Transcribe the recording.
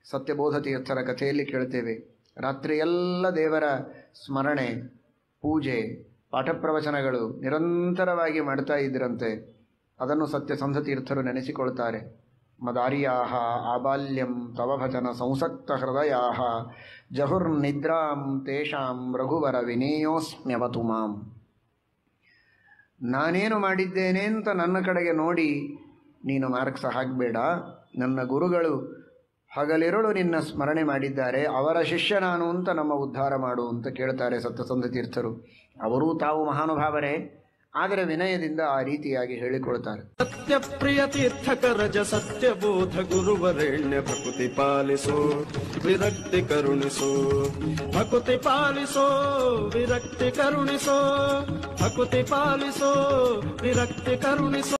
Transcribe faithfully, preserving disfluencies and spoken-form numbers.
ಸತ್ಯಬೋಧ ತೀರ್ಥರ ಕಥೆಯಲ್ಲಿ ಕೇಳ್ತೇವೆ. ರಾತ್ರಿಯೆಲ್ಲ ದೇವರ ಸ್ಮರಣೆ, ಪೂಜೆ, ಪಾಠ ಪ್ರವಚನಗಳು ನಿರಂತರವಾಗಿ ಮಾಡ್ತಾ ಇದ್ರಂತೆ. ಅದನ್ನು ಸತ್ಯಸಂಧ ತೀರ್ಥರು ನೆನೆಸಿಕೊಳ್ತಾರೆ. ಮದಾರ್ಯಾಹ ಆಬಾಲ್ಯಂ ತವ ಭಜನ ಸಂಸಕ್ತ ಹೃದಯಾಹ ಜಹುರ್ನಿದ್ರಾಂ ತೇಷಾಂ ರಘುವರ ವಿನೇಯೋಸ್ಮ್ಯವತು ಮಾಂ. ನಾನೇನು ಮಾಡಿದ್ದೇನೆ ಅಂತ ನನ್ನ ಕಡೆಗೆ ನೋಡಿ ನೀನು ಮಾರ್ಕ್ಸ ಹಾಕಬೇಡ. ನನ್ನ ಗುರುಗಳು ಹಗಲಿರುಳು ನಿನ್ನ ಸ್ಮರಣೆ ಮಾಡಿದ್ದಾರೆ, ಅವರ ಶಿಷ್ಯ ನಾನು ಅಂತ ನಮ್ಮ ಉದ್ಧಾರ ಮಾಡು ಅಂತ ಕೇಳ್ತಾರೆ ಸತ್ಯಸಂಧ ತೀರ್ಥರು. ಅವರೂ ತಾವು ಮಹಾನುಭಾವರೇ, ಆದರೆ ವಿನಯದಿಂದ ಆ ರೀತಿಯಾಗಿ ಹೇಳಿಕೊಳ್ತಾರೆ. ಸತ್ಯಪ್ರಿಯ ತೀರ್ಥಕರಜ ಸತ್ಯಬೋಧ ಗುರುವರೆಣ್ಯ ಭಕುತಿ ಪಾಲಿಸೋ ವಿರಕ್ತಿ ಕರುಣಿಸೋ, ಭಕುತಿ ಪಾಲಿಸೋ ವಿರಕ್ತಿ ಕರುಣಿಸೋ, ಭಕುತಿ ಪಾಲಿಸೋ ವಿರಕ್ತಿ ಕರುಣಿಸೋ.